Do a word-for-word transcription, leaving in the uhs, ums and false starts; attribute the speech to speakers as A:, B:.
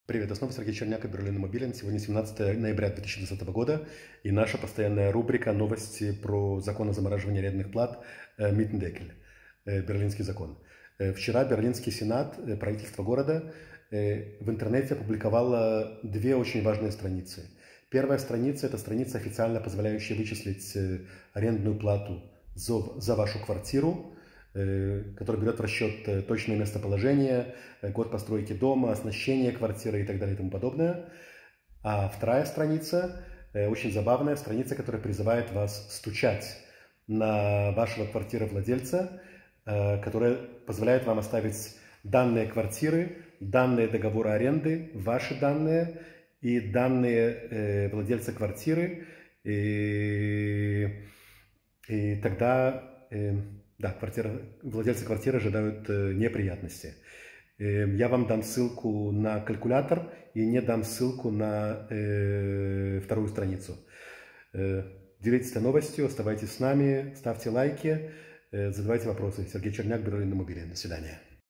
A: Привет, снова Сергей Черняк и Берлин Мобилен. Сегодня семнадцатое ноября две тысячи двадцатого года и наша постоянная рубрика «Новости про закон о замораживании арендных плат Митендекель», Берлинский закон. Вчера Берлинский сенат, правительство города, в интернете опубликовало две очень важные страницы. Первая страница – это страница, официально позволяющая вычислить арендную плату за вашу квартиру, который берет в расчет точное местоположение, год постройки дома, оснащение квартиры и так далее и тому подобное. А вторая страница, очень забавная страница, которая призывает вас стучать на вашего квартировладельца, которая позволяет вам оставить данные квартиры, данные договора аренды, ваши данные и данные владельца квартиры. И, и тогда... Да, квартира, владельцы квартиры ожидают э, неприятности. Э, я вам дам ссылку на калькулятор и не дам ссылку на э, вторую страницу. Э, делитесь этой новостью, оставайтесь с нами, ставьте лайки, э, задавайте вопросы. Сергей Черняк, Берлин Мобилен. До свидания.